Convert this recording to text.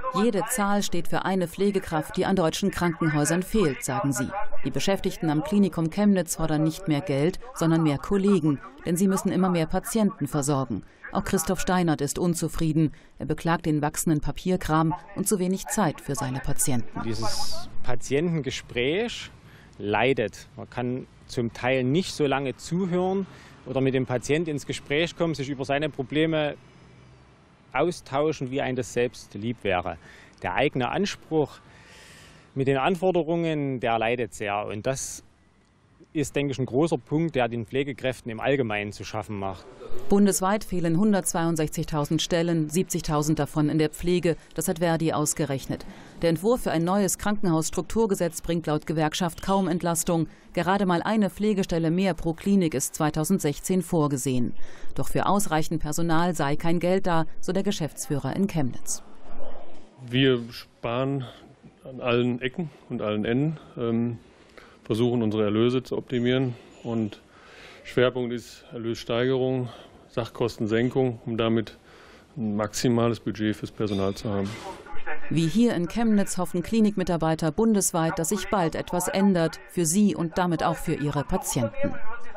Jede Zahl steht für eine Pflegekraft, die an deutschen Krankenhäusern fehlt, sagen sie. Die Beschäftigten am Klinikum Chemnitz fordern nicht mehr Geld, sondern mehr Kollegen, denn sie müssen immer mehr Patienten versorgen. Auch Christoph Steinert ist unzufrieden. Er beklagt den wachsenden Papierkram und zu wenig Zeit für seine Patienten. Dieses Patientengespräch leidet. Man kann zum Teil nicht so lange zuhören oder mit dem Patienten ins Gespräch kommen, sich über seine Probleme austauschen, wie einem das selbst lieb wäre. Der eigene Anspruch mit den Anforderungen, der leidet sehr. Und das ist, denke ich, ein großer Punkt, der den Pflegekräften im Allgemeinen zu schaffen macht. Bundesweit fehlen 162.000 Stellen, 70.000 davon in der Pflege. Das hat Verdi ausgerechnet. Der Entwurf für ein neues Krankenhausstrukturgesetz bringt laut Gewerkschaft kaum Entlastung. Gerade mal eine Pflegestelle mehr pro Klinik ist 2016 vorgesehen. Doch für ausreichend Personal sei kein Geld da, so der Geschäftsführer in Chemnitz. Wir sparen an allen Ecken und allen Enden, versuchen unsere Erlöse zu optimieren und Schwerpunkt ist Erlössteigerung, Sachkostensenkung, um damit ein maximales Budget fürs Personal zu haben. Wie hier in Chemnitz hoffen Klinikmitarbeiter bundesweit, dass sich bald etwas ändert, für sie und damit auch für ihre Patienten.